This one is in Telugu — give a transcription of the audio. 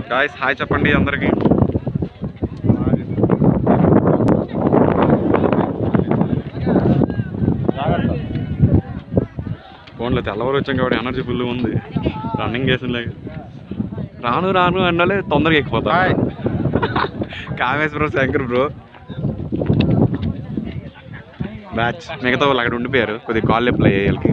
గాయ్స్ హాయ్ చెప్పండి అందరికి. ఫోన్లో తెల్లవారు వచ్చాం కాబట్టి ఎనర్జీ ఫుల్ ఉంది. రన్నింగ్ చేసిన రాను రాను అన్నాలే తొందరగా ఎక్కిపోతా. కామేశ్వరం శంకర్ బ్రో బ్యాచ్ మిగతా వాళ్ళు అక్కడ ఉండిపోయారు. కొద్దిగా కాల్ అప్లై అయ్యేళ్ళకి.